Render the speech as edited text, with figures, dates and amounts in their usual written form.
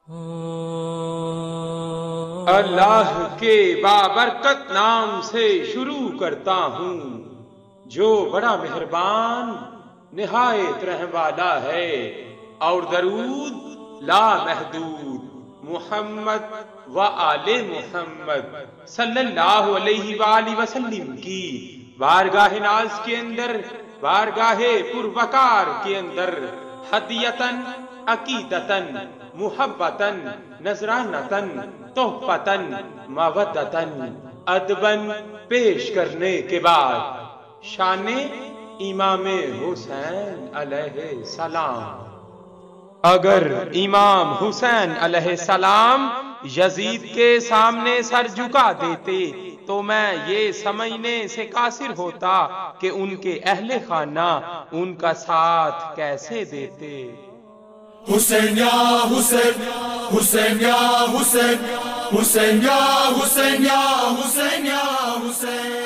اللہ کے بابرکت نام سے شروع کرتا ہوں جو بڑا مہربان نہایت رحم والا ہے، اور درود لا محدود محمد و آل محمد صلی اللہ علیہ وآلہ وسلم کی بارگاہ ناز کے اندر، بارگاہ پروقار کے اندر ہدیتاً عقیدتاً محبتاً نذرانتاً تحفتاً مودتاً ادباً پیش کرنے کے بعد شان امام حسین علیہ السلام۔ اگر امام حسین علیہ السلام یزید کے سامنے سر جھکا دیتے تو میں یہ سمجھنے سے قاصر ہوتا کہ ان کے اہل خانہ ان کا ساتھ کیسے دیتے۔ حسین یا حسین، حسین یا حسین، حسین یا حسین، یا حسین یا حسین۔